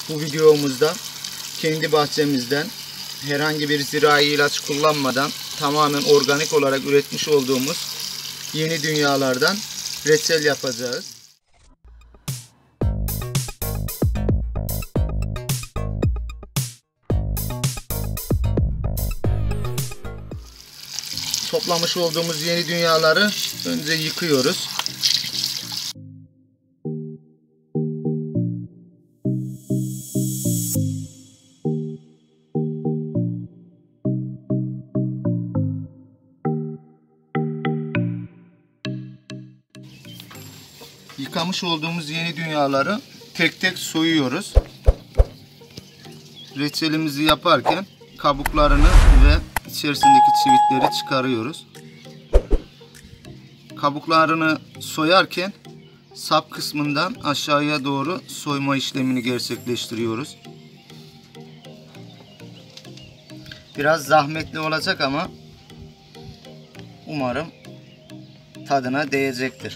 Bu videomuzda kendi bahçemizden herhangi bir zirai ilaç kullanmadan tamamen organik olarak üretmiş olduğumuz yeni dünyalardan reçel yapacağız. Toplamış olduğumuz yeni dünyaları önce yıkıyoruz. Yıkamış olduğumuz yeni dünyaları tek tek soyuyoruz. Reçelimizi yaparken kabuklarını ve içerisindeki çivitleri çıkarıyoruz. Kabuklarını soyarken sap kısmından aşağıya doğru soyma işlemini gerçekleştiriyoruz. Biraz zahmetli olacak ama umarım tadına değecektir.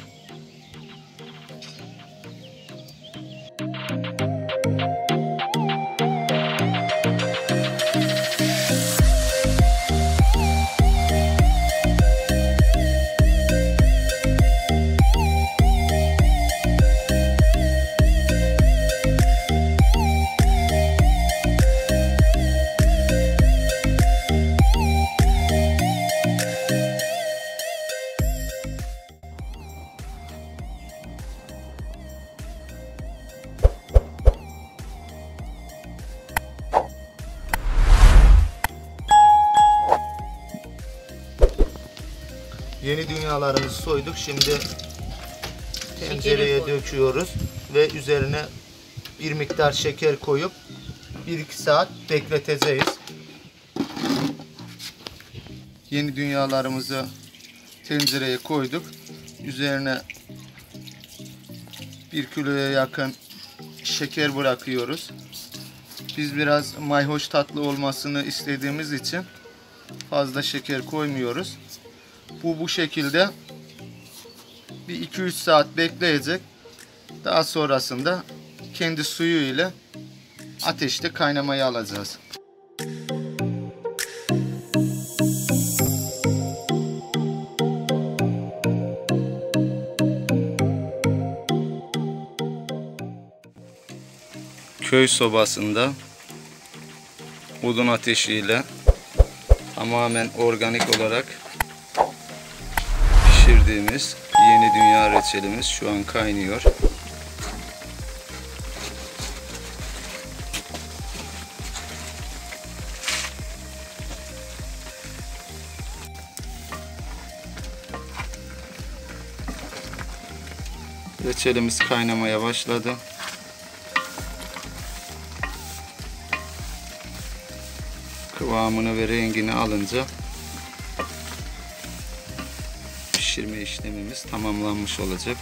Yeni dünyalarımızı soyduk. Şimdi tencereye döküyoruz ve üzerine bir miktar şeker koyup 1-2 saat bekleteceğiz. Yeni dünyalarımızı tencereye koyduk. Üzerine 1 kiloya yakın şeker bırakıyoruz. Biz biraz mayhoş tatlı olmasını istediğimiz için fazla şeker koymuyoruz. Bu şekilde bir 2-3 saat bekleyecek. Daha sonrasında kendi suyu ile ateşte kaynamaya alacağız. Köy sobasında odun ateşiyle tamamen organik olarak pişirdiğimiz yeni dünya reçelimiz şu an kaynıyor. Reçelimiz kaynamaya başladı. Kıvamını ve rengini alınca pişirme işlemimiz tamamlanmış olacak.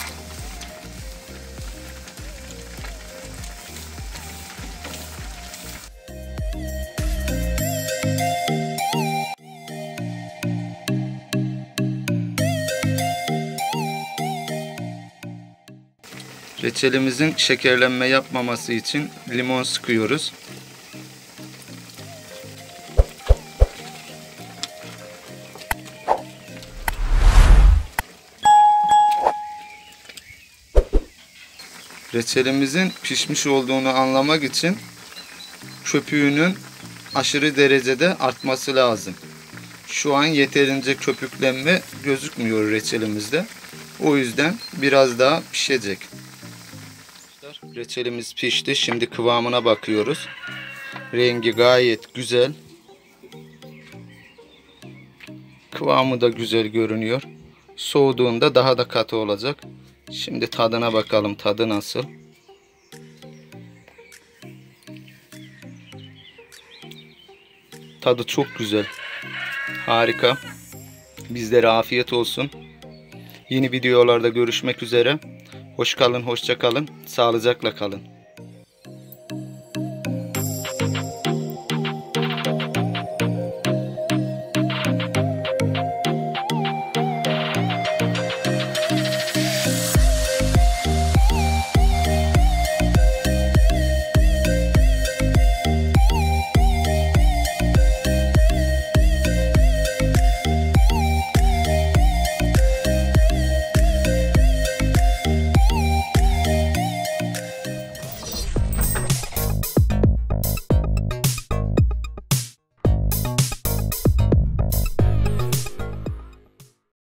Reçelimizin şekerlenme yapmaması için limon sıkıyoruz. Reçelimizin pişmiş olduğunu anlamak için köpüğünün aşırı derecede artması lazım. Şu an yeterince köpüklenme gözükmüyor reçelimizde. O yüzden biraz daha pişecek. Reçelimiz pişti. Şimdi kıvamına bakıyoruz. Rengi gayet güzel. Kıvamı da güzel görünüyor. Soğuduğunda daha da katı olacak. Şimdi tadına bakalım. Tadı nasıl? Tadı çok güzel. Harika. Bizlere afiyet olsun. Yeni videolarda görüşmek üzere. Hoş kalın, hoşça kalın. Sağlıcakla kalın.